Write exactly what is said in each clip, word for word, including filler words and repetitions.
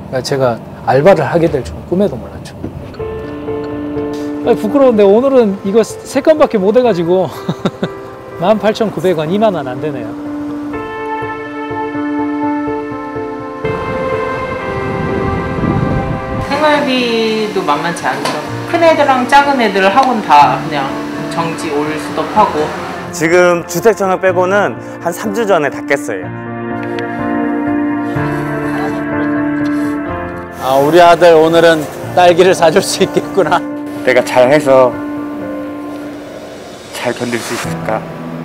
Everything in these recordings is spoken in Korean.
그러니까 제가 알바를 하게 될 줄은 꿈에도 몰랐죠. 아니, 부끄러운데 오늘은 이거 세 건밖에 못 해가지고 만 팔천구백 원, 이만 원 안 되네요. 생활비도 만만치 않죠. 큰 애들랑 작은 애들 학원 다 그냥 정지 올 스톱하고. 지금 주택청약 빼고는 한 삼 주 전에 다 깼어요. 아, 우리 아들 오늘은 딸기를 사줄 수 있겠구나. 내가 잘해서 잘 견딜 수 있을까?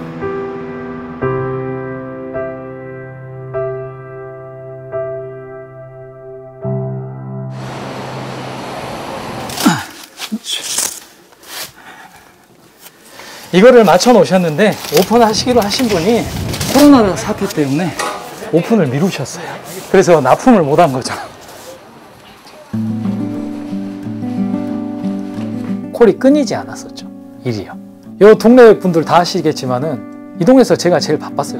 이거를 맞춰 놓으셨는데 오픈하시기로 하신 분이 코로나 사태 때문에 오픈을 미루셨어요. 그래서 납품을 못 한 거죠. 콜이 끊이지 않았었죠. 일이요. 요 동네 분들 다 아시겠지만은 이 동네에서 제가 제일 바빴어요.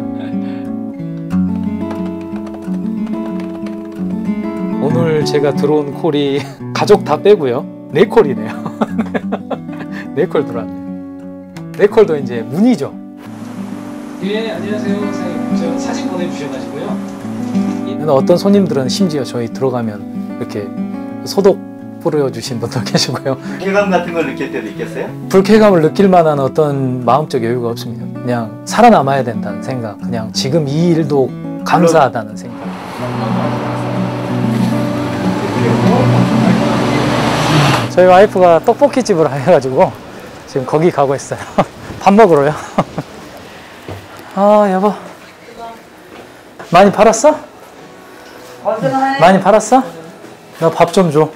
오늘 제가 들어온 콜이 가족 다 빼고요. 네 콜이네요. 네 콜 들어왔네요. 네 콜도 이제 문의죠. 예, 안녕하세요. 선생님. 저 사진 보내주셔가지고요. 어떤 손님들은 심지어 저희 들어가면 이렇게 소독 뿌려주신 분도 계시고요. 불쾌감 같은 걸 느낄 때도 있겠어요? 불쾌감을 느낄 만한 어떤 마음적 여유가 없습니다. 그냥 살아남아야 된다는 생각, 그냥 지금 이 일도 감사하다는 생각. 저희 와이프가 떡볶이집을 해가지고 지금 거기 가고 있어요. 밥 먹으러요. 아, 여보. 많이 팔았어? 많이 팔았어? 나 밥 좀 줘.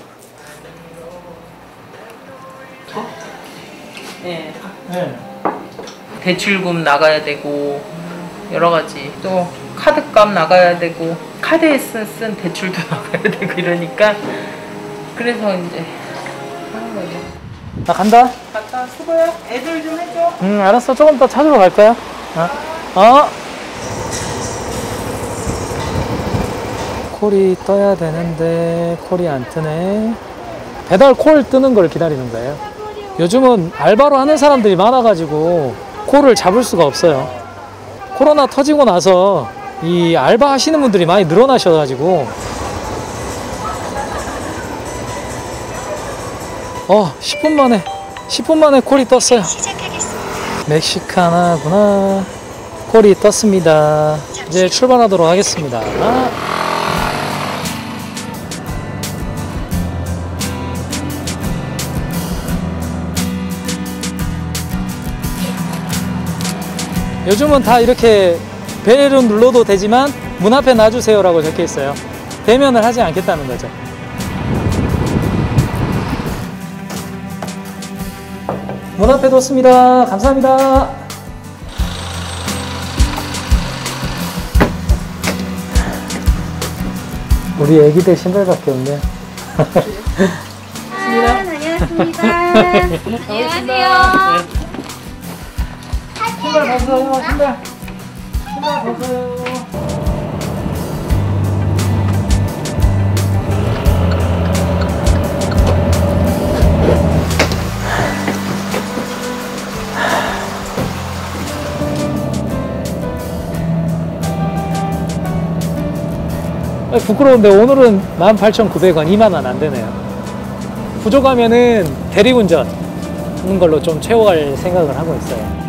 네. 네. 대출금 나가야 되고 여러 가지, 또 카드값 나가야 되고 카드에 쓴, 쓴 대출도 나가야 되고 이러니까 그래서 이제 하는 거죠. 나 간다. 갔다 수고해. 애들 좀 해줘. 응, 알았어. 조금 더 찾으러 갈 거야. 어? 어? 콜이 떠야 되는데 콜이 안 뜨네. 배달 콜 뜨는 걸 기다리는 거예요. 요즘은 알바로 하는 사람들이 많아가지고 콜을 잡을 수가 없어요. 코로나 터지고 나서 이 알바 하시는 분들이 많이 늘어나셔가지고 어, 십 분 만에 십 분 만에 콜이 떴어요. 멕시카나구나. 콜이 떴습니다. 이제 출발하도록 하겠습니다. 요즘은 다 이렇게 벨을 눌러도 되지만 문 앞에 놔주세요 라고 적혀 있어요. 대면을 하지 않겠다는 거죠. 문 앞에 뒀습니다. 감사합니다. 우리 애기들 신발밖에 없네. 아, 다녀왔습니다. 안녕하세요. 신발 벗어요. 신발. 신발 벗어요. 아니, 부끄러운데 오늘은 만 팔천구백 원, 이만 원 안 되네요. 부족하면은 대리운전 하는 걸로 좀 채워갈 생각을 하고 있어요.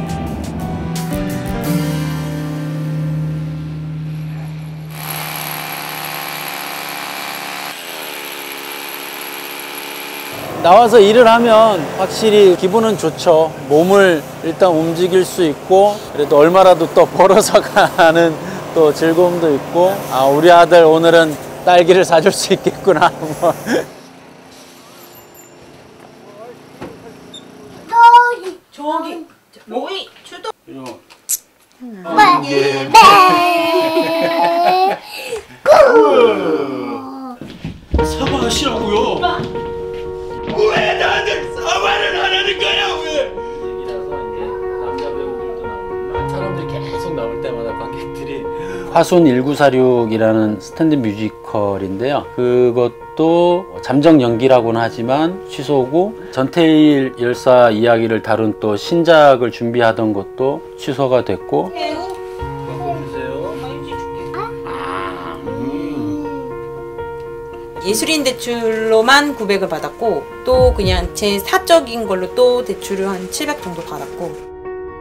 나와서 일을 하면 확실히 기분은 좋죠. 몸을 일단 움직일 수 있고 그래도 얼마라도 또 벌어서 가는 또 즐거움도 있고, 아, 우리 아들 오늘은 딸기를 사줄 수 있겠구나. 뭐. 저기 로이 주도. 사과하시라고요. 왜 나한테 사과를 안 하는 거야, 왜? 이라서 이제 남자 배우들도 나오고 사람들이 계속 나올 때마다 관객들이 화순 천구백사십육이라는 스탠드 뮤지컬인데요. 그것도 잠정 연기라고는 하지만 취소고, 전태일 열사 이야기를 다룬 또 신작을 준비하던 것도 취소가 됐고. 예술인 대출로만 구백을 받았고, 또 그냥 제 사적인 걸로 또 대출을 한 칠백 정도 받았고.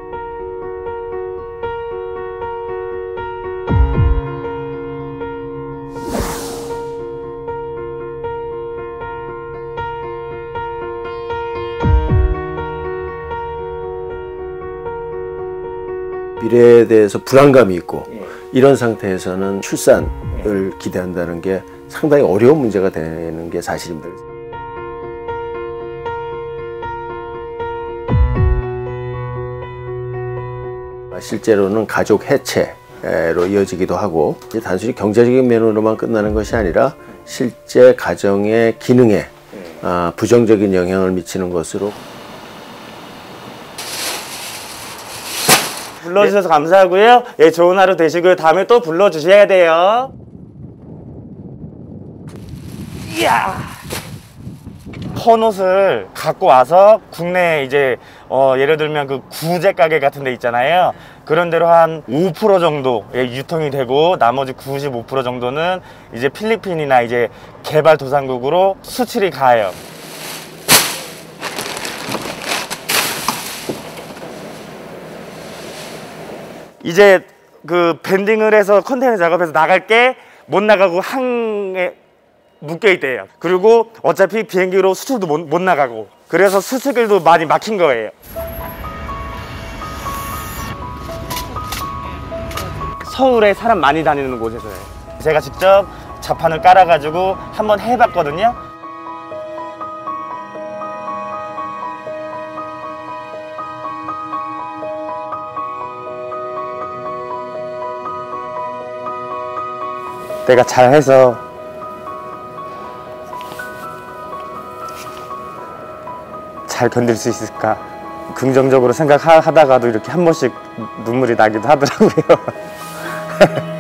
미래에 대해서 불안감이 있고 이런 상태에서는 출산을 기대한다는 게 상당히 어려운 문제가 되는 게 사실입니다. 실제로는 가족 해체로 이어지기도 하고, 단순히 경제적인 면으로만 끝나는 것이 아니라 실제 가정의 기능에 부정적인 영향을 미치는 것으로. 불러주셔서 감사하고요. 예, 좋은 하루 되시고요. 다음에 또 불러주셔야 돼요. 이야! 헌옷을 갖고 와서 국내 이제 어, 예를 들면 그 구제 가게 같은 데 있잖아요. 그런 데로 한 오 퍼센트 정도 예, 유통이 되고, 나머지 구십오 퍼센트 정도는 이제 필리핀이나 이제 개발도상국으로 수출이 가요. 이제 그 밴딩을 해서 컨테이너 작업해서 나갈 게 못 나가고 항에 묶여 있대요. 그리고 어차피 비행기로 수출도 못, 못 나가고, 그래서 수출길도 많이 막힌 거예요. 서울에 사람 많이 다니는 곳에서요. 제가 직접 자판을 깔아가지고 한번 해봤거든요. 내가 잘해서 잘 견딜 수 있을까, 긍정적으로 생각하다가도 이렇게 한 번씩 눈물이 나기도 하더라고요.